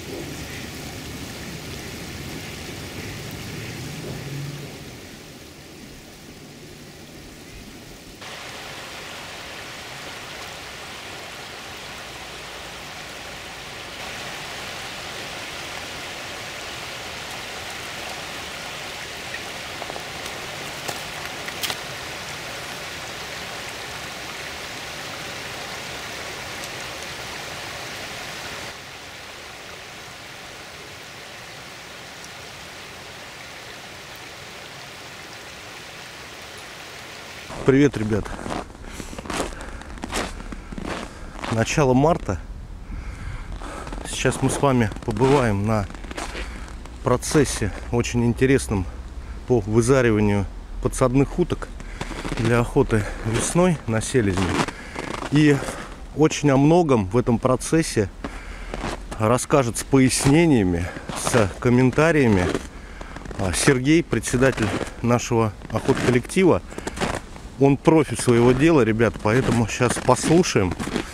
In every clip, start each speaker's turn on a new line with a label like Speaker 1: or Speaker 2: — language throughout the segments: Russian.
Speaker 1: Привет, ребят! Начало марта. Сейчас мы с вами побываем на процессе очень интересном по вызариванию подсадных уток для охоты весной на селезня. И очень о многом в этом процессе расскажет с пояснениями, с комментариями Сергей, председатель нашего охотколлектива. Он профи своего дела, ребят, поэтому сейчас послушаем.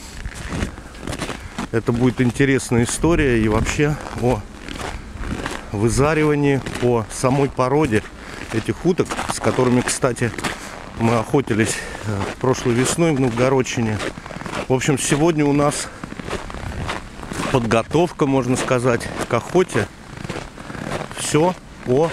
Speaker 1: Это будет интересная история и вообще о вызаривании, о самой породе этих уток, с которыми, кстати, мы охотились прошлой весной в Новгородчине. В общем, сегодня у нас подготовка, можно сказать, к охоте. Все о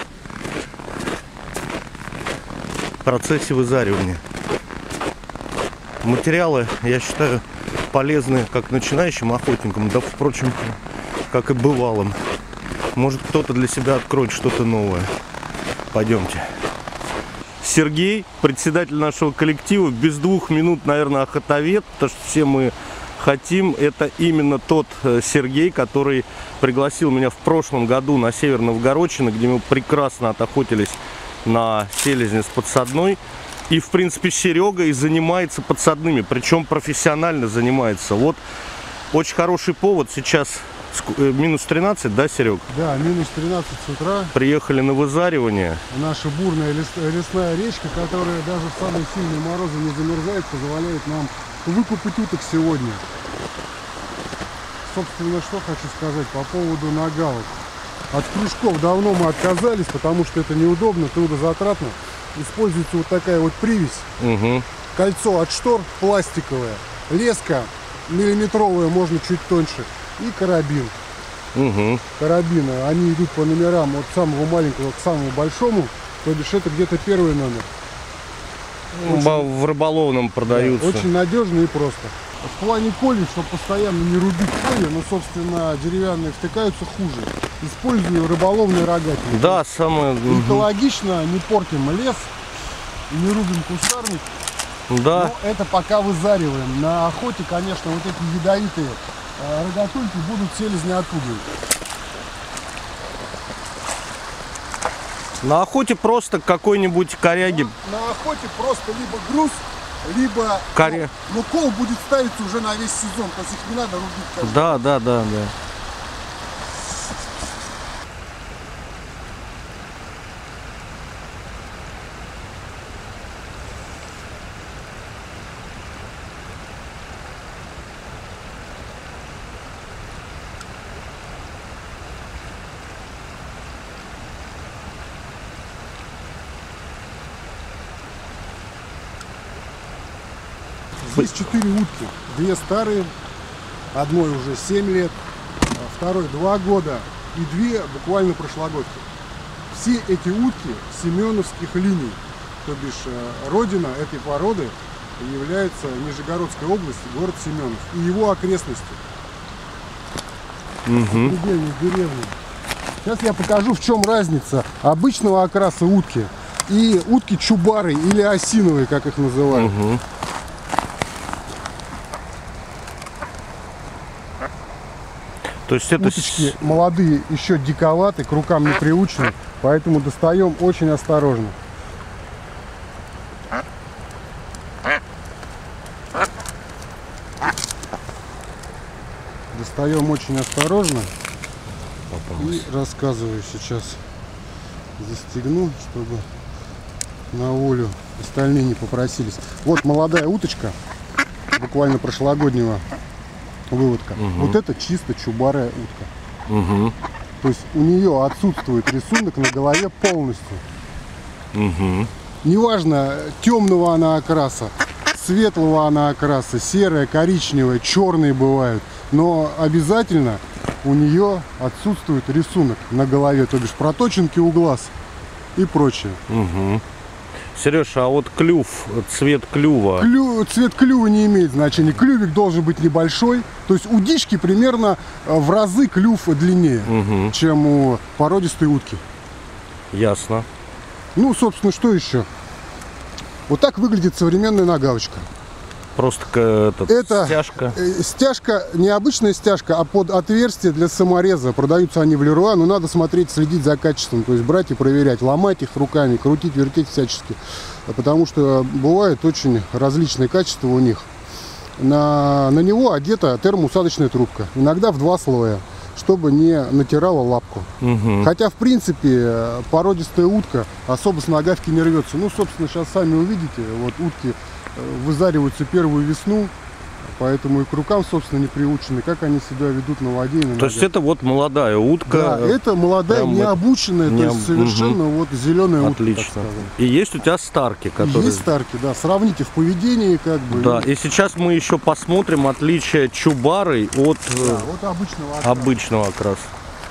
Speaker 1: процессе вызаривания. Материалы, я считаю, полезны как начинающим охотникам, да, впрочем, как и бывалым. Может, кто-то для себя откроет что-то новое. Пойдемте. Сергей, председатель нашего коллектива, без 2 минут, наверное, охотовед, потому что все мы хотим. Это именно тот Сергей, который пригласил меня в прошлом году на север Новгородчины, где мы прекрасно отохотились на селезня с подсадной. И, в принципе, Серега и занимается подсадными, причем профессионально занимается. Вот очень хороший повод. Сейчас минус 13, да, Серег?
Speaker 2: Да, минус 13 с утра.
Speaker 1: Приехали на вызаривание.
Speaker 2: Наша бурная лесная речка, которая даже в самые сильные морозы не замерзает, позволяет нам выкупать уток сегодня. Собственно, что хочу сказать по поводу нагалок. От кружков давно мы отказались, потому что это неудобно, трудозатратно. Используется вот такая вот привязь. Кольцо от штор пластиковое, леска миллиметровая, можно чуть тоньше, и карабин. Карабины, они идут по номерам от самого маленького к самому большому, то бишь это где-то первый номер.
Speaker 1: В рыболовном продаются.
Speaker 2: Да, очень надежно и просто. В плане колей, чтобы постоянно не рубить коли, но, собственно, деревянные втыкаются хуже. Использую рыболовные рогатины.
Speaker 1: Да, самое...
Speaker 2: Экологично, не портим лес, не рубим кустарник.
Speaker 1: Да.
Speaker 2: Но это пока вызариваем. На охоте, конечно, вот эти ядовитые рогатульки будут селезня отпугивать.
Speaker 1: На охоте просто какой-нибудь коряги.
Speaker 2: На охоте просто либо груз, либо но кол будет ставиться уже на весь сезон, то есть их не надо рубить.
Speaker 1: Да.
Speaker 2: Здесь 4 утки, 2 старые, одной уже 7 лет, второй 2 года и 2 буквально прошлогодки. Все эти утки семеновских линий, то бишь родина этой породы является Нижегородская область, город Семенов и его окрестности. Предельной деревни. Сейчас я покажу, в чем разница обычного окраса утки и утки чубары или осиновые, как их называют.
Speaker 1: То есть это...
Speaker 2: Уточки молодые, еще диковаты, к рукам не приучены, поэтому достаем очень осторожно. Достаем очень осторожно. И рассказываю сейчас. Застегну, чтобы на волю остальные не попросились. Вот молодая уточка, буквально прошлогоднего выводка. Вот это чисто чубарая утка.
Speaker 1: Угу.
Speaker 2: То есть у нее отсутствует рисунок на голове полностью.
Speaker 1: Угу.
Speaker 2: Неважно, темного она окраса, светлого она окраса, серая, коричневая, черные бывают. Но обязательно у нее отсутствует рисунок на голове, то бишь проточенки у глаз и прочее.
Speaker 1: Угу. Сереж, а вот клюв, цвет клюва?
Speaker 2: Цвет клюва не имеет значения. Клювик должен быть небольшой. То есть у дички примерно в разы клюв длиннее, чем у породистой утки.
Speaker 1: Ясно.
Speaker 2: Ну, собственно, что еще? Вот так выглядит современная нагавочка.
Speaker 1: Просто
Speaker 2: Это
Speaker 1: стяжка.
Speaker 2: Стяжка, не обычная стяжка, а под отверстие для самореза. Продаются они в Леруа, но надо смотреть, следить за качеством. То есть брать и проверять, ломать их руками, крутить, вертеть всячески. Потому что бывает очень различные качества у них. На него одета термоусадочная трубка. Иногда в 2 слоя, чтобы не натирала лапку.
Speaker 1: Угу.
Speaker 2: Хотя, в принципе, породистая утка особо с нагавки не рвется. Ну, собственно, сейчас сами увидите. Вот утки вызариваются первую весну, поэтому и к рукам, собственно, не приучены, как они себя ведут на воде и на ногах.
Speaker 1: То есть это вот молодая утка.
Speaker 2: Да, это молодая, необученная, то есть совершенно вот зеленая утка.
Speaker 1: Отлично. И есть у тебя старки, которые...
Speaker 2: Есть старки, да. Сравните в поведении, как бы.
Speaker 1: Да, и сейчас мы еще посмотрим отличие чубары от обычного окраса.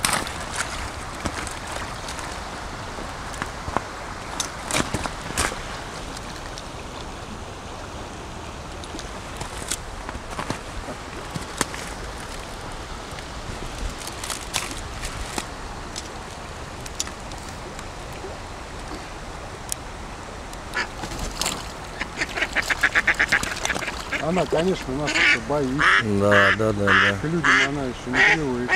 Speaker 2: Она, конечно, у нас это боится.
Speaker 1: Да.
Speaker 2: К людям она еще не привыкла.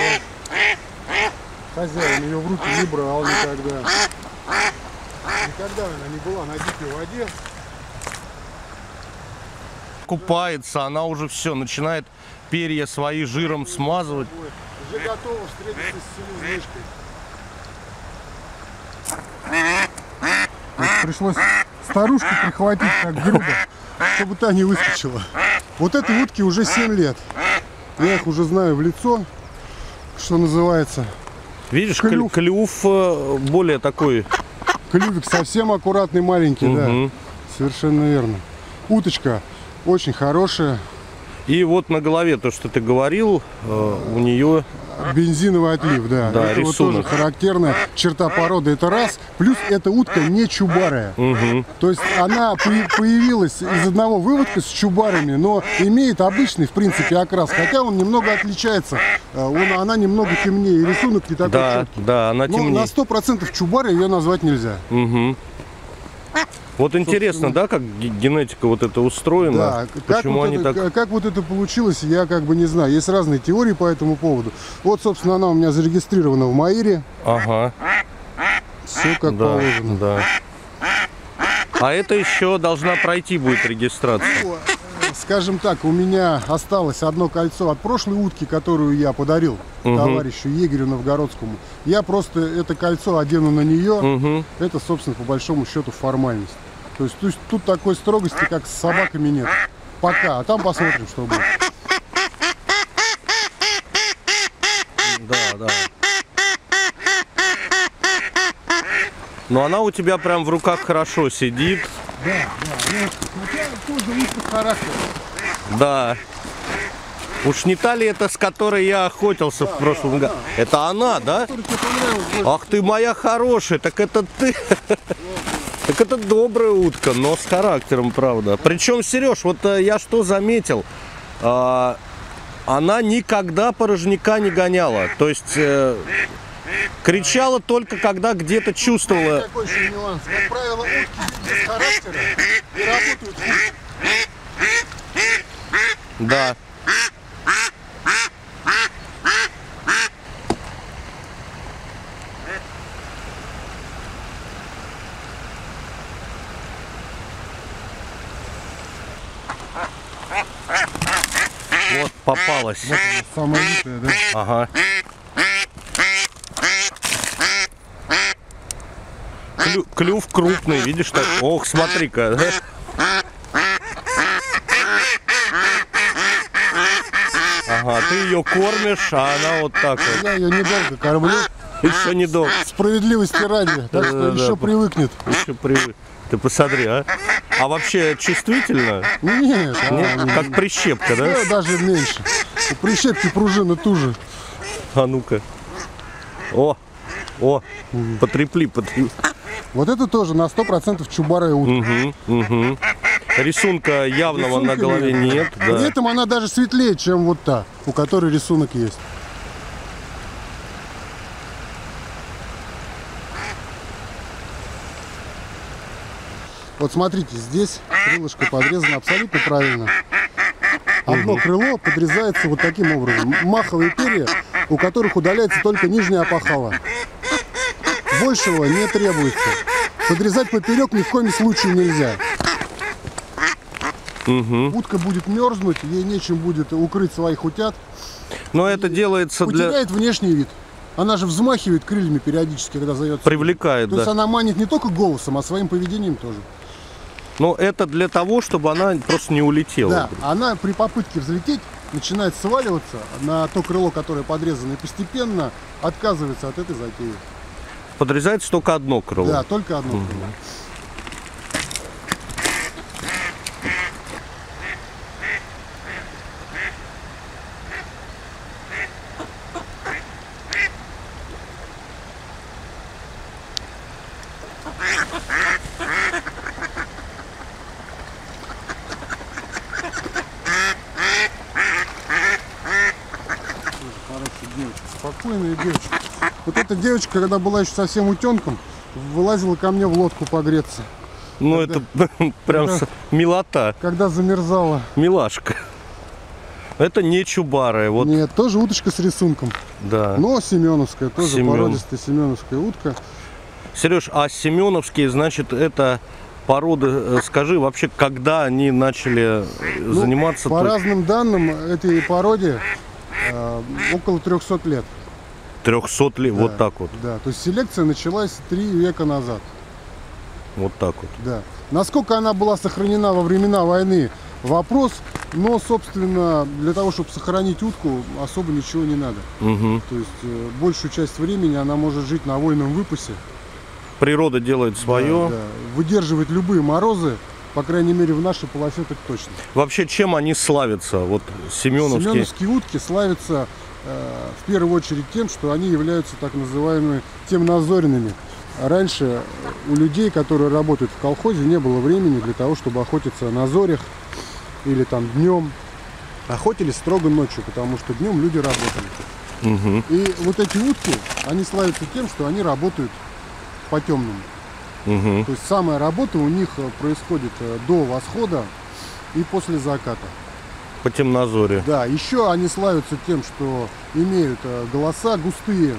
Speaker 2: Хозяин ее в руки не брал никогда. Никогда она не была на дикой воде.
Speaker 1: Купается, она уже все, начинает перья свои жиром смазывать.
Speaker 2: Уже готова встретиться с сильной мышкой. Вот пришлось старушку прихватить так грубо, чтобы та не выскочила. Вот этой утке уже 7 лет. Я их уже знаю в лицо, что называется.
Speaker 1: Видишь, клюв более такой.
Speaker 2: Клювик совсем аккуратный, маленький, да. Совершенно верно. Уточка очень хорошая.
Speaker 1: И вот на голове, то, что ты говорил, у нее...
Speaker 2: Бензиновый отлив, да.
Speaker 1: Да,
Speaker 2: это вот тоже характерная черта породы. Это раз. Плюс эта утка не чубарая. То есть она появилась из одного выводка с чубарами, но имеет обычный, в принципе, окрас. Хотя он немного отличается. Она немного темнее. И рисунок не такой четкий.
Speaker 1: Да, она темнее.
Speaker 2: Но на 100% чубара ее назвать нельзя.
Speaker 1: Вот интересно, да, как генетика вот это устроена?
Speaker 2: Да,
Speaker 1: почему они так...
Speaker 2: как вот это получилось, я как бы не знаю. Есть разные теории по этому поводу. Вот, собственно, она у меня зарегистрирована в МАИРе.
Speaker 1: Ага.
Speaker 2: Все как положено.
Speaker 1: Да. А это еще должна пройти будет регистрация.
Speaker 2: Скажем так, у меня осталось одно кольцо от прошлой утки, которую я подарил товарищу егерю новгородскому. Я просто это кольцо одену на нее. Это, собственно, по большому счету формальность. То есть тут такой строгости, как с собаками, нет. Пока. А там посмотрим, что будет.
Speaker 1: Да. Но она у тебя прям в руках хорошо сидит.
Speaker 2: Да. Хотя тоже утка характер.
Speaker 1: Да. Уж не та ли это, с которой я охотился в прошлом году? Это она, да? Ах ты моя хорошая, так это ты. Так это добрая утка, но с характером, правда. Причем, Сереж, вот я что заметил, она никогда порожняка не гоняла. То есть кричала только, когда где-то чувствовала.
Speaker 2: Такой еще нюанс. Как правило, утки без характера и работают хуже.
Speaker 1: Да. Вот попалась.
Speaker 2: Вот самая лютая, да?
Speaker 1: Ага. Клюв крупный, видишь так? Ох, смотри-ка. Ага, ты ее кормишь, а она вот так вот.
Speaker 2: Я ее недолго кормлю.
Speaker 1: Еще недолго.
Speaker 2: Справедливости ради. Так что еще привыкнет.
Speaker 1: Еще привык. Ты посмотри, а? А вообще чувствительно?
Speaker 2: Нет,
Speaker 1: Как прищепка, да?
Speaker 2: Даже меньше. У прищепки пружина туже.
Speaker 1: А ну-ка. О, потрепли.
Speaker 2: Вот это тоже на 100% чубарая утка.
Speaker 1: Рисунка явного на голове нет. Да.
Speaker 2: При этом она даже светлее, чем вот та, у которой рисунок есть. Вот смотрите, здесь крылышко подрезано абсолютно правильно. Одно крыло подрезается вот таким образом. Маховые перья, у которых удаляется только нижняя опахала. Большего не требуется. Подрезать поперек ни в коем случае нельзя. Утка будет мерзнуть, ей нечем будет укрыть своих утят.
Speaker 1: Но это делается
Speaker 2: потеряет внешний вид. Она же взмахивает крыльями периодически, когда зовет.
Speaker 1: Привлекает,
Speaker 2: То есть она манит не только голосом, а своим поведением тоже.
Speaker 1: Но это для того, чтобы она просто не улетела.
Speaker 2: Да, она при попытке взлететь начинает сваливаться на то крыло, которое подрезано, и постепенно отказывается от этой затеи.
Speaker 1: Подрезается только одно крыло.
Speaker 2: Да, только одно крыло. Спокойная девочка. Вот эта девочка, когда была еще совсем утенком, вылазила ко мне в лодку погреться.
Speaker 1: Ну это прям милота.
Speaker 2: Когда замерзала.
Speaker 1: Милашка. Это не чубарая. Вот.
Speaker 2: Нет, тоже уточка с рисунком.
Speaker 1: Да.
Speaker 2: Но семеновская, тоже породистая семеновская утка.
Speaker 1: Сереж, а семеновские, значит, это породы, скажи, вообще, когда они начали заниматься?
Speaker 2: По разным данным, этой породе около 300 лет.
Speaker 1: 300 лет,
Speaker 2: Да,
Speaker 1: вот так вот.
Speaker 2: Да, то есть селекция началась 3 века назад.
Speaker 1: Вот так вот.
Speaker 2: Да. Насколько она была сохранена во времена войны, вопрос, но, собственно, для того, чтобы сохранить утку, особо ничего не надо. То есть большую часть времени она может жить на вольном выпасе.
Speaker 1: Природа делает свое.
Speaker 2: Да, да. Выдерживать любые морозы, по крайней мере, в нашей полосе так точно.
Speaker 1: Вообще, чем они славятся? Вот семеновские.
Speaker 2: Семеновские утки славятся в первую очередь тем, что они являются так называемыми темнозоренными. Раньше у людей, которые работают в колхозе, не было времени для того, чтобы охотиться на зорях или там днем. Охотились строго ночью, потому что днем люди работали. И вот эти утки, они славятся тем, что они работают по темному. То есть самая работа у них происходит до восхода и после заката.
Speaker 1: По темнозоре.
Speaker 2: Да, еще они славятся тем, что имеют голоса густые.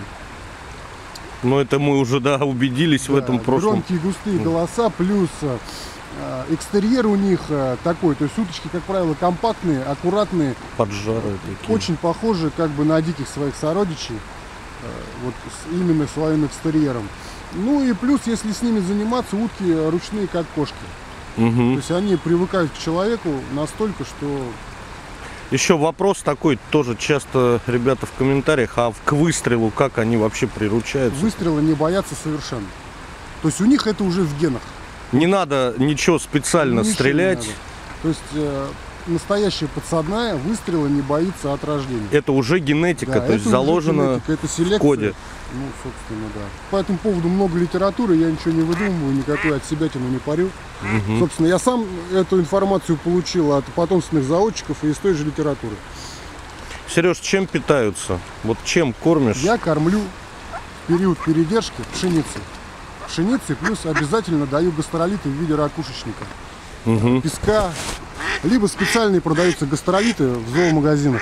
Speaker 1: Но это мы уже, да, убедились в этом прошлом.
Speaker 2: Громкие густые голоса, плюс экстерьер у них такой, то есть уточки, как правило, компактные, аккуратные.
Speaker 1: Поджарые такие.
Speaker 2: Очень похожи как бы на диких своих сородичей, вот именно своим экстерьером. Ну и плюс, если с ними заниматься, утки ручные, как кошки. То есть они привыкают к человеку настолько, что...
Speaker 1: Еще вопрос такой, тоже часто ребята в комментариях, а к выстрелу как они вообще приручаются?
Speaker 2: Выстрела не боятся совершенно. То есть у них это уже в генах.
Speaker 1: Не надо ничего специально
Speaker 2: Ничего
Speaker 1: стрелять.
Speaker 2: не надо. То есть настоящая подсадная выстрела не боится от рождения.
Speaker 1: Это уже генетика,
Speaker 2: Да,
Speaker 1: то есть
Speaker 2: это
Speaker 1: заложено
Speaker 2: генетика, это селекция.
Speaker 1: в коде.
Speaker 2: Ну, собственно, да. По этому поводу много литературы, я ничего не выдумываю, никакую от себятину не парю. Собственно, я сам эту информацию получил от потомственных заводчиков и из той же литературы.
Speaker 1: Сереж, чем питаются? Вот чем кормишь?
Speaker 2: Я кормлю в период передержки пшеницей. Пшеницей плюс обязательно даю гастролиты в виде ракушечника. Песка. Либо специальные продаются гастролиты в зоомагазинах.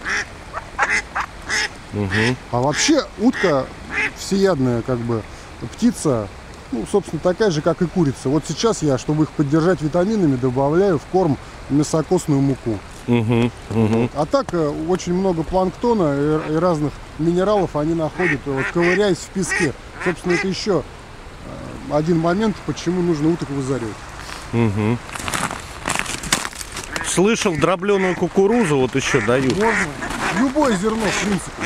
Speaker 2: А вообще утка всеядная, как бы, птица, ну, собственно, такая же, как и курица. Вот сейчас я, чтобы их поддержать витаминами, добавляю в корм мясокосную муку. А так очень много планктона и разных минералов они находят, вот, ковыряясь в песке. Собственно, это еще один момент, почему нужно уток вызаривать.
Speaker 1: Слышал, дробленую кукурузу вот еще дают.
Speaker 2: Можно. Любое зерно, в принципе.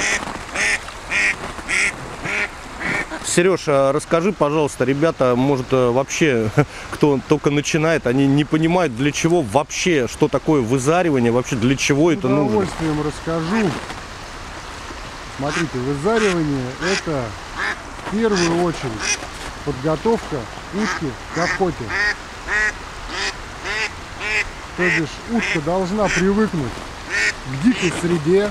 Speaker 1: Сереж, а расскажи, пожалуйста, ребята, может, вообще, кто только начинает, они не понимают, для чего вообще, что такое вызаривание, вообще для чего это нужно?
Speaker 2: С удовольствием расскажу. Смотрите, вызаривание — это в первую очередь подготовка утки к охоте. То бишь утка должна привыкнуть к дикой среде.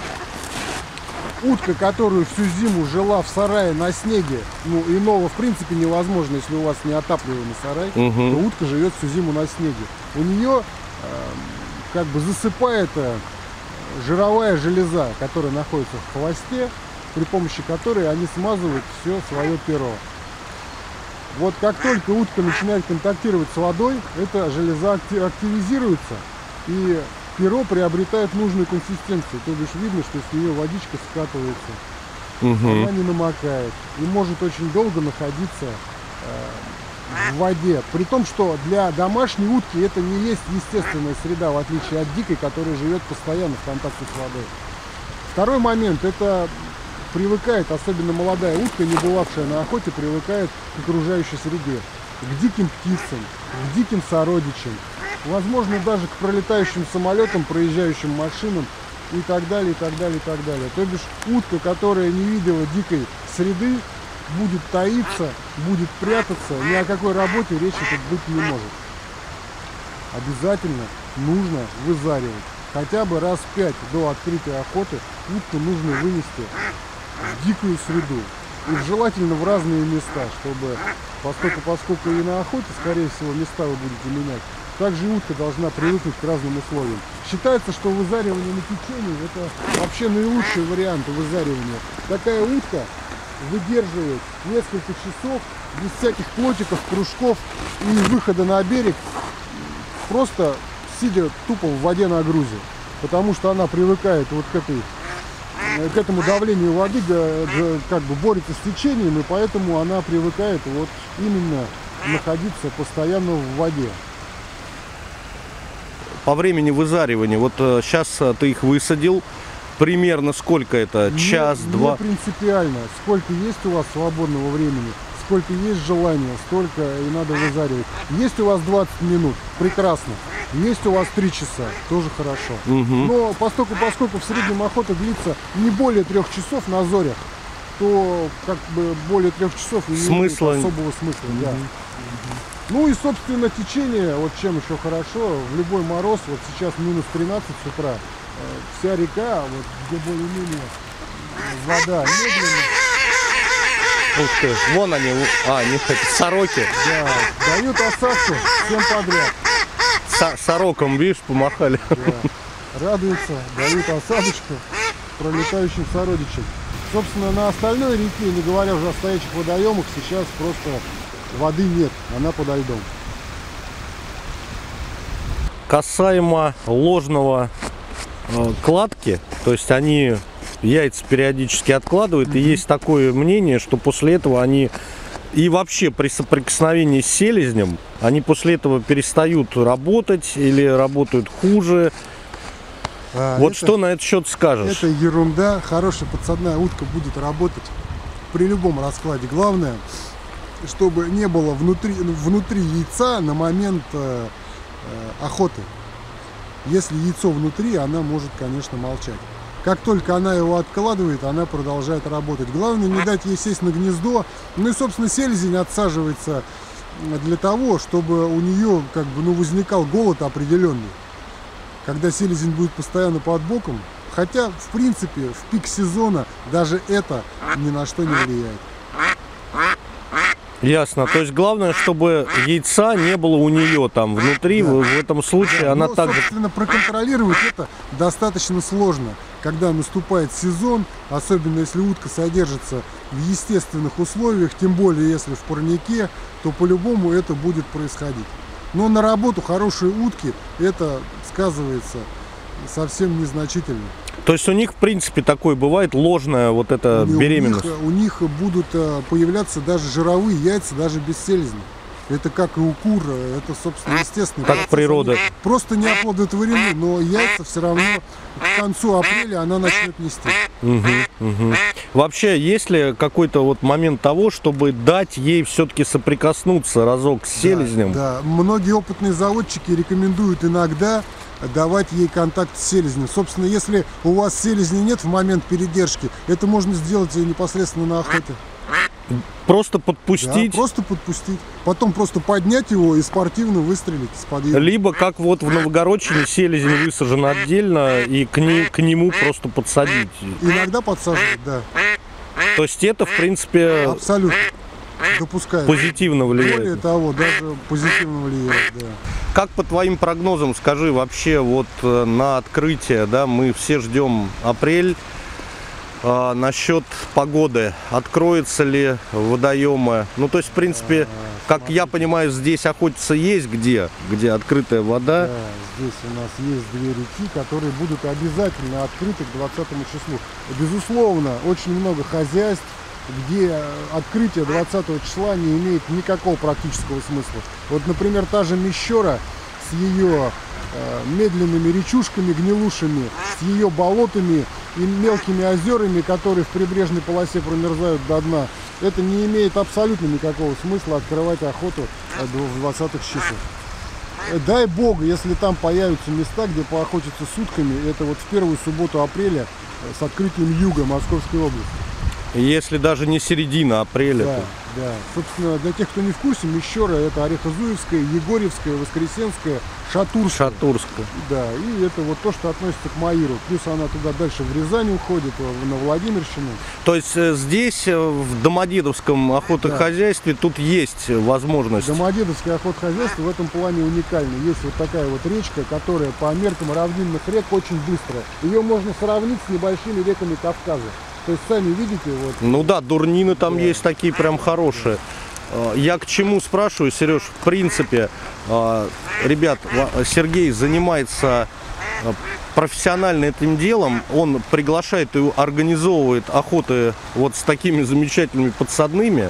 Speaker 2: Утка, которую всю зиму жила в сарае на снеге, ну, иного в принципе невозможно, если у вас не отапливаемый сарай, то утка живет всю зиму на снеге. У нее как бы засыпает жировая железа, которая находится в хвосте, при помощи которой они смазывают все свое перо. Вот как только утка начинает контактировать с водой, эта железа активизируется, и перо приобретает нужную консистенцию. То бишь видно, что с нее водичка скатывается, она не намокает и может очень долго находиться в воде. При том, что для домашней утки это не есть естественная среда, в отличие от дикой, которая живет постоянно в контакте с водой. Второй момент — это привыкает, особенно молодая утка, не бывавшая на охоте, привыкает к окружающей среде, к диким птицам, к диким сородичам, возможно, даже к пролетающим самолетам, проезжающим машинам и так далее, и так далее, и так далее. То бишь утка, которая не видела дикой среды, будет таиться, будет прятаться, ни о какой работе речи тут быть не может. Обязательно нужно вызаривать. Хотя бы раз 5 до открытия охоты утку нужно вынести в дикую среду. И желательно в разные места, чтобы, поскольку и на охоте, скорее всего, места вы будете менять, также и утка должна привыкнуть к разным условиям. Считается, что вызаривание на течении — это вообще наилучший вариант вызаривания. Такая утка выдерживает несколько часов без всяких плотиков, кружков и выхода на берег, просто сидя тупо в воде на грузе. Потому что она привыкает вот к этому давлению воды, как бы борется с течением, и поэтому она привыкает вот именно находиться постоянно в воде.
Speaker 1: По времени вызаривания, вот сейчас ты их высадил, примерно сколько это? Час-два?
Speaker 2: Не принципиально. Сколько есть у вас свободного времени, сколько есть желания, столько и надо вызаривать. Есть у вас 20 минут, прекрасно. Есть у вас 3 часа, тоже хорошо. Но поскольку в среднем охота длится не более 3 часов на зорях, то как бы более 3 часов не имеет особого смысла. Да. Ну и, собственно, течение, вот чем еще хорошо, в любой мороз, вот сейчас минус 13 с утра, вся река, вот где более-менее вода медленно.
Speaker 1: Ух ты, вон они, сороки.
Speaker 2: Да, дают осадку всем подряд.
Speaker 1: Сороком, видишь, помахали.
Speaker 2: Да, радуются, дают осадочку пролетающим сородичам. Собственно, на остальной реке, не говоря уже о стоячих водоемах, сейчас просто воды нет, она подо льдом.
Speaker 1: Касаемо ложного кладки, то есть они яйца периодически откладывают, и есть такое мнение, что после этого они и вообще при соприкосновении с селезнем, они после этого перестают работать или работают хуже. Вот что на этот счет скажешь?
Speaker 2: Это ерунда. Хорошая подсадная утка будет работать при любом раскладе. Главное, чтобы не было внутри яйца на момент охоты. Если яйцо внутри, она может, конечно, молчать. Как только она его откладывает, она продолжает работать. Главное не дать ей сесть на гнездо. Ну и, собственно, селезень отсаживается для того, чтобы у нее как бы, возникал голод определенный. Когда селезень будет постоянно под боком, хотя, в принципе, в пик сезона даже это ни на что не влияет.
Speaker 1: Ясно. То есть главное, чтобы яйца не было у нее там внутри. Да. В этом случае она также...
Speaker 2: Собственно, проконтролировать это достаточно сложно. Когда наступает сезон, особенно если утка содержится в естественных условиях, тем более если в парнике, то по-любому это будет происходить. Но на работу хорошей утки это сказывается совсем незначительно.
Speaker 1: То есть у них, в принципе, такое бывает, ложная вот эта беременность?
Speaker 2: У них будут появляться даже жировые яйца, даже без селезня. Это как и у кур, это, собственно, естественно.
Speaker 1: Как природа.
Speaker 2: Просто не оплодотворены, но яйца все равно к концу апреля она начнет нести.
Speaker 1: Вообще, есть ли какой-то вот момент того, чтобы дать ей все-таки соприкоснуться разок с селезнем?
Speaker 2: Да, многие опытные заводчики рекомендуют иногда давать ей контакт с селезнем. Собственно, если у вас селезня нет в момент передержки, это можно сделать непосредственно на охоте.
Speaker 1: Просто подпустить?
Speaker 2: Да, просто подпустить. Потом просто поднять его и спортивно выстрелить с подъема.
Speaker 1: Либо, как вот в Новгородчине, селезень высажен отдельно, и к нему просто подсадить.
Speaker 2: Иногда подсаживать, да.
Speaker 1: То есть это, в принципе,
Speaker 2: абсолютно допускаю.
Speaker 1: Позитивно влияет.
Speaker 2: Более того, даже позитивно влияет, да.
Speaker 1: Как по твоим прогнозам, скажи, вообще вот на открытие, да, мы все ждем апрель. Насчет погоды, откроются ли водоемы? Ну, то есть, в принципе, как я понимаю, здесь охотиться есть где открытая вода.
Speaker 2: Да, здесь у нас есть 2 реки, которые будут обязательно открыты к 20 числу. Безусловно, очень много хозяйств, где открытие 20 числа не имеет никакого практического смысла. Вот, например, та же Мещера с ее медленными речушками, гнилушами, с ее болотами и мелкими озерами, которые в прибрежной полосе промерзают до дна, это не имеет абсолютно никакого смысла открывать охоту в 20-х числах. Дай бог, если там появятся места, где поохотиться сутками, это вот в первую субботу апреля с открытием юга Московской области.
Speaker 1: Если даже не середина апреля.
Speaker 2: Да, да. Собственно, для тех, кто не в курсе, Мещера — это Орехозуевская, Егорьевская, Воскресенская, Шатурская. Да, и это вот то, что относится к Маиру. Плюс она туда дальше в Рязань уходит, на Владимирщину.
Speaker 1: То есть здесь, в Домодедовском охотохозяйстве, тут есть возможность?
Speaker 2: Домодедовское охотохозяйство в этом плане уникально. Есть вот такая вот речка, которая по меркам равнинных рек очень быстрая. Ее можно сравнить с небольшими реками Кавказа. То есть, сами видите, вот.
Speaker 1: Ну да, дурнины там есть такие прям хорошие. Я к чему спрашиваю, Сереж, в принципе, ребят, Сергей занимается профессионально этим делом, он приглашает и организовывает охоты вот с такими замечательными подсадными.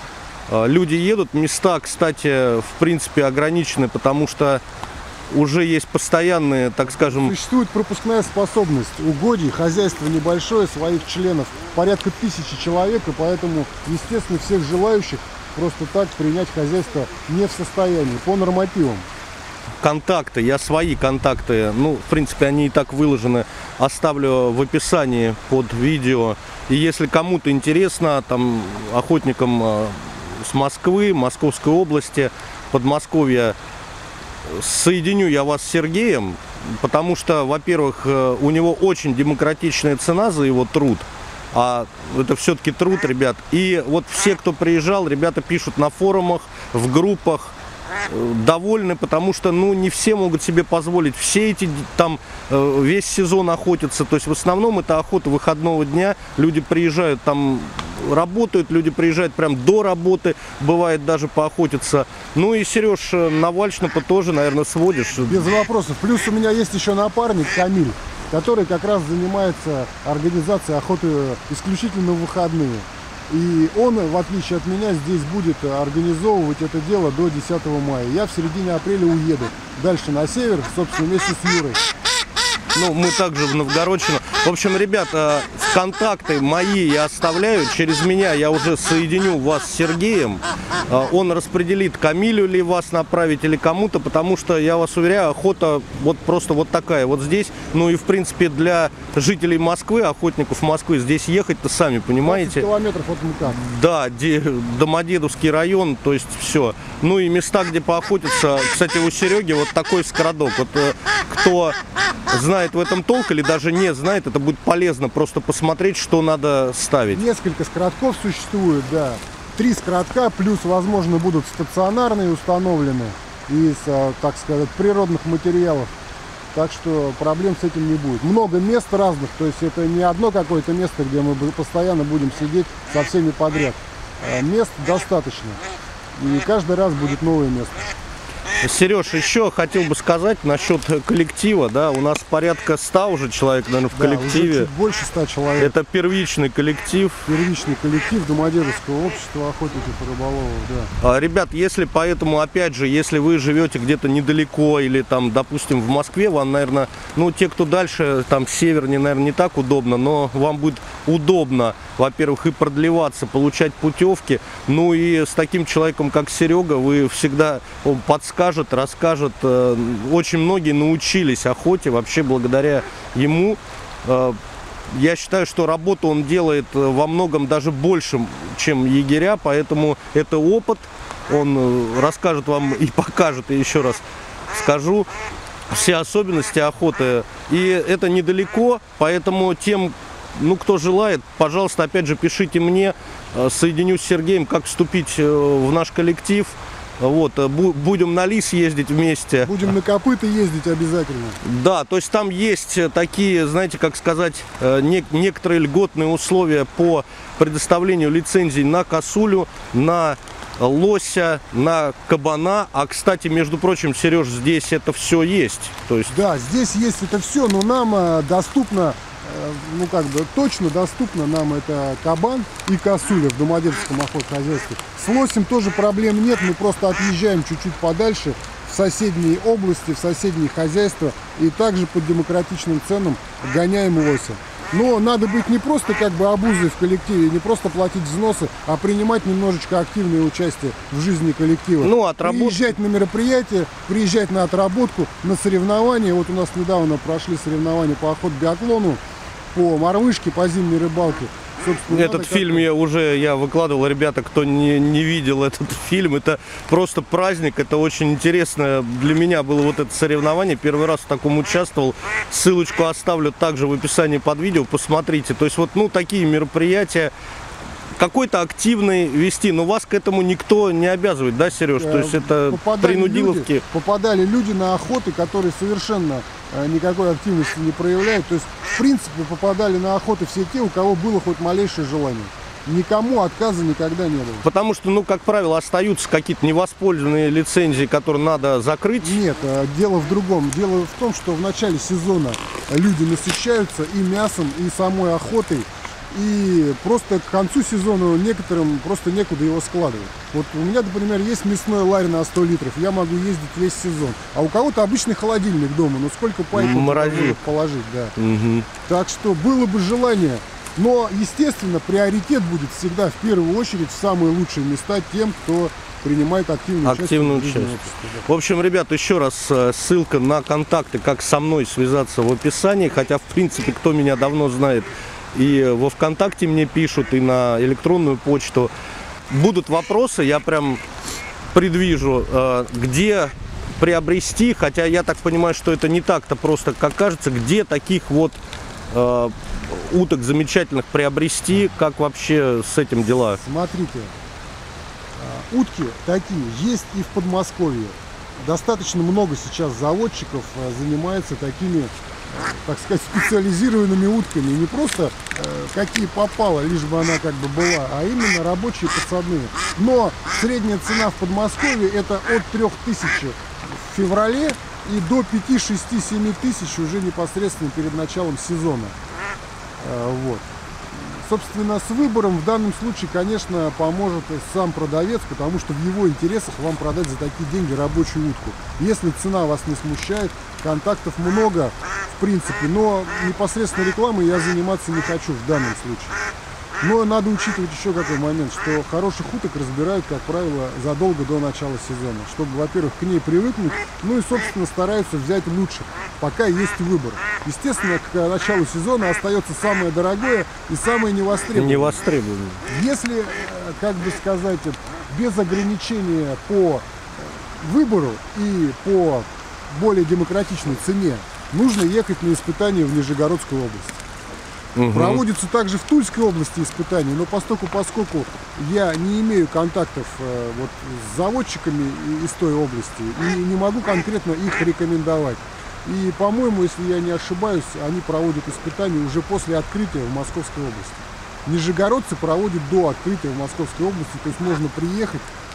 Speaker 1: Люди едут, места, кстати, в принципе ограничены, потому что уже есть постоянные, так скажем...
Speaker 2: Существует пропускная способность угодий, хозяйство небольшое, своих членов порядка 1000 человек, и поэтому, естественно, всех желающих просто так принять хозяйство не в состоянии, по нормативам.
Speaker 1: Контакты, я свои контакты, ну, в принципе, они и так выложены, оставлю в описании под видео. И если кому-то интересно, там, охотникам с Москвы, Московской области, Подмосковья, соединю я вас с Сергеем, потому что, во-первых, у него очень демократичная цена за его труд, а это все-таки труд, ребят. И вот все, кто приезжал, ребята пишут на форумах, в группах, довольны, потому что, ну, не все могут себе позволить все эти, там, весь сезон охотятся, то есть в основном это охота выходного дня, люди приезжают, там, работают, люди приезжают прям до работы, бывает даже поохотиться. Ну и, Сереж, на Вальшнапа тоже, наверное, сводишь.
Speaker 2: Без вопросов. Плюс у меня есть еще напарник Камиль, который как раз занимается организацией охоты исключительно в выходные. И он, в отличие от меня, здесь будет организовывать это дело до 10 мая. Я в середине апреля уеду дальше на север, собственно, вместе с Юрой.
Speaker 1: Ну, мы также в Новгородчину. В общем, ребята, контакты мои я оставляю. Через меня я уже соединю вас с Сергеем. Он распределит, Камилю ли вас направить или кому-то, потому что, я вас уверяю, охота вот просто вот такая. Вот здесь, ну и в принципе для жителей Москвы, охотников Москвы, здесь ехать-то сами понимаете.
Speaker 2: 20 километров от МКАД.
Speaker 1: Да, Домодедовский район, то есть все. Ну и места, где поохотиться. Кстати, у Сереги вот такой скородок. Вот кто знает в этом толк или даже не знает, это будет полезно просто посмотреть, что надо ставить.
Speaker 2: Несколько скородков существует, да. 3 скородка, плюс, возможно, будут стационарные установлены из, так сказать, природных материалов. Так что проблем с этим не будет. Много мест разных, то есть это не одно какое-то место, где мы постоянно будем сидеть со всеми подряд. Мест достаточно. И каждый раз будет новое место.
Speaker 1: Сереж, еще хотел бы сказать насчет коллектива, да, у нас порядка 100 уже человек, наверное, в коллективе.
Speaker 2: Уже чуть больше 100 человек.
Speaker 1: Это первичный коллектив.
Speaker 2: Первичный коллектив Домодедовского общества охотников и рыболовов, да.
Speaker 1: Ребят, если поэтому, опять же, если вы живете где-то недалеко или там, допустим, в Москве, вам, наверное, ну, те, кто дальше, там, севернее, наверное, не так удобно, но вам будет удобно, во-первых, и продлеваться, получать путевки, ну и с таким человеком, как Серега, вы всегда, он подскажет, расскажет. Очень многие научились охоте вообще благодаря ему. Я считаю, что работу он делает во многом даже больше, чем егеря, поэтому это опыт. Он расскажет вам и покажет, и еще раз скажу, все особенности охоты. И это недалеко, поэтому тем, ну, кто желает, пожалуйста, опять же, пишите мне, соединюсь с Сергеем, как вступить в наш коллектив. Вот, будем на лис ездить вместе.
Speaker 2: Будем на копыта ездить обязательно.
Speaker 1: Да, то есть там есть такие, знаете, как сказать, некоторые льготные условия по предоставлению лицензий на косулю, на лося, на кабана. А, кстати, между прочим, Сереж, здесь это все есть. То есть...
Speaker 2: Да, здесь есть это все, но нам доступно, ну как бы точно доступно нам это кабан и косуля в Домодедовском охотхозяйстве. С лосем тоже проблем нет, мы просто отъезжаем чуть-чуть подальше в соседние области, в соседние хозяйства и также по демократичным ценам гоняем лося. Но надо быть не просто как бы обузой в коллективе, не просто платить взносы, а принимать немножечко активное участие в жизни коллектива.
Speaker 1: Ну,
Speaker 2: приезжать на мероприятия, приезжать на отработку, на соревнования. Вот у нас недавно прошли соревнования по охот-биатлону, по мормышке, по зимней рыбалке. Собственно,
Speaker 1: этот фильм я выкладывал, ребята, кто не видел этот фильм, это просто праздник, это очень интересно. Для меня было вот это соревнование, первый раз в таком участвовал. Ссылочку оставлю также в описании под видео, посмотрите. То есть вот, ну, такие мероприятия какой-то активный вести, но вас к этому никто не обязывает, да, Сереж? То есть это принудиловки.
Speaker 2: Попадали люди на охоты, которые совершенно никакой активности не проявляют. То есть, в принципе, попадали на охоты все те, у кого было хоть малейшее желание. Никому отказа никогда не было.
Speaker 1: Потому что, ну, как правило, остаются какие-то невоспользованные лицензии, которые надо закрыть.
Speaker 2: Нет, дело в другом. Дело в том, что в начале сезона люди насыщаются и мясом, и самой охотой. И просто к концу сезона некоторым просто некуда его складывать. Вот у меня, например, есть мясной ларь на 100 литров, я могу ездить весь сезон. А у кого-то обычный холодильник дома, но сколько пайпов положить, да.
Speaker 1: Угу.
Speaker 2: Так что было бы желание, но, естественно, приоритет будет всегда в первую очередь в самые лучшие места тем, кто принимает активное участие в жизни общества.
Speaker 1: В общем, ребят, еще раз ссылка на контакты, как со мной связаться, в описании. Хотя, в принципе, кто меня давно знает, и во ВКонтакте мне пишут, и на электронную почту. Будут вопросы, я прям предвижу, где приобрести, хотя я так понимаю, что это не так-то просто, как кажется, где таких вот уток замечательных приобрести, как вообще с этим дела?
Speaker 2: Смотрите, утки такие есть и в Подмосковье. Достаточно много сейчас заводчиков занимается такими, так сказать, специализированными утками. Не просто какие попало, лишь бы она как бы была, а именно рабочие подсадные. Но средняя цена в Подмосковье это от 3000 в феврале и до 5, 6, 7 тысяч уже непосредственно перед началом сезона. Вот. Собственно, с выбором в данном случае, конечно, поможет сам продавец, потому что в его интересах вам продать за такие деньги рабочую утку. Если цена вас не смущает, контактов много, в принципе, но непосредственно рекламой я заниматься не хочу в данном случае. Но надо учитывать еще какой момент, что хороших уток разбирают, как правило, задолго до начала сезона, чтобы, во-первых, к ней привыкнуть, ну и, собственно, стараются взять лучших, пока есть выбор. Естественно, к началу сезона остается самое дорогое и самое невостребованное. Если, как бы сказать, без ограничения по выбору и по более демократичной цене, нужно ехать на испытания в Нижегородскую область. Проводятся также в Тульской области испытания, но поскольку я не имею контактов вот, с заводчиками из той области и не могу конкретно их рекомендовать. И, по-моему, если я не ошибаюсь, они проводят испытания уже после открытия в Московской области. Нижегородцы проводят до открытия в Московской области, то есть можно приехать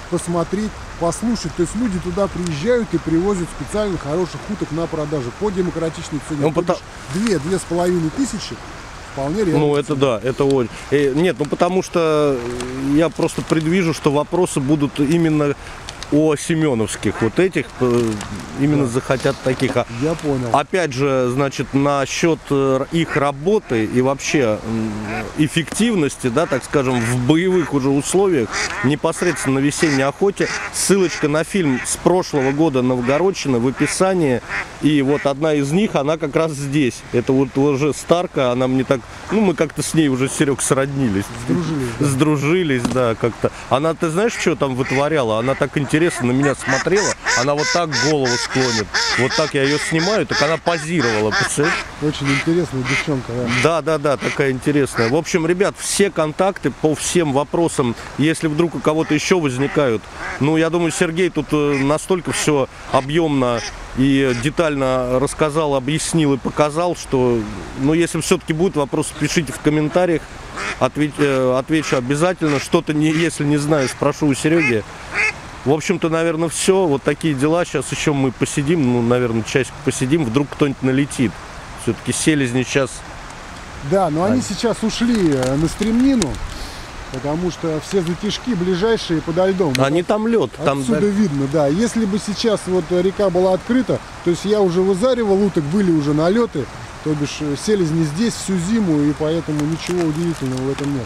Speaker 2: посмотреть, послушать. То есть люди туда приезжают и привозят специально хороших уток на продажу по демократичной цене.
Speaker 1: Ну,
Speaker 2: 2-2,5 тысячи вполне реально.
Speaker 1: Ну, это да, это очень. Нет, ну потому что я просто предвижу, что вопросы будут именно о семеновских. Вот этих именно захотят таких.
Speaker 2: Я понял.
Speaker 1: Опять же, значит, насчет их работы и вообще эффективности, да, так скажем, в боевых уже условиях, непосредственно на весенней охоте, ссылочка на фильм с прошлого года «Новгородчина» в описании. И вот одна из них, она как раз здесь. Это вот уже Старка, она мне так, ну, мы как-то с ней уже, Серег, сроднились. Сдружились, да, как-то. Она, ты знаешь, что там вытворяла? Она так интересно на меня смотрела, она вот так голову склонит. Вот так я ее снимаю, так она позировала, представляешь?
Speaker 2: Очень интересная девчонка, да.
Speaker 1: Да, такая интересная. В общем, ребят, все контакты по всем вопросам, если вдруг у кого-то еще возникают, ну, я думаю, Сергей тут настолько все объемно и детально рассказал, объяснил и показал, что, ну, если все-таки будут вопросы, пишите в комментариях, отвечу обязательно. Что-то, если не знаю, спрошу у Сереги. В общем-то, наверное, все. Вот такие дела. Сейчас еще мы посидим, ну, наверное, часик посидим, вдруг кто-нибудь налетит. Все-таки селезни сейчас...
Speaker 2: Да, но они сейчас ушли на стремнину, потому что все затишки ближайшие подо льдом.
Speaker 1: Они там лед.
Speaker 2: Отсюда видно, да. Если бы сейчас вот река была открыта, то есть я уже вызаривал уток, были уже налеты, то бишь селезни здесь всю зиму, и поэтому ничего удивительного в этом нет.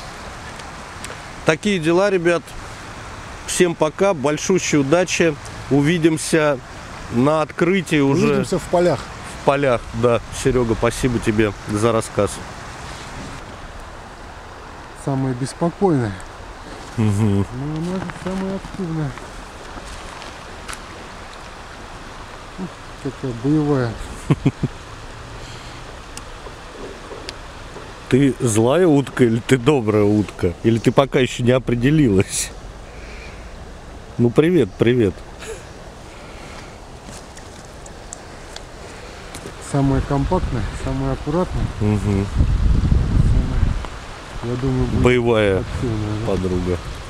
Speaker 1: Такие дела, ребят. Всем пока, большущей удачи. Увидимся на открытии уже.
Speaker 2: Увидимся в полях.
Speaker 1: В полях, да. Серега, спасибо тебе за рассказ.
Speaker 2: Самая беспокойная.
Speaker 1: Угу.
Speaker 2: Ну, она же самая активная. Ух, какая боевая.
Speaker 1: Ты злая утка или ты добрая утка? Или ты пока еще не определилась? Ну, привет, привет.
Speaker 2: Самая компактная, самая аккуратная.
Speaker 1: Угу.
Speaker 2: Я думаю, будет
Speaker 1: боевая
Speaker 2: активная, да?
Speaker 1: подруга.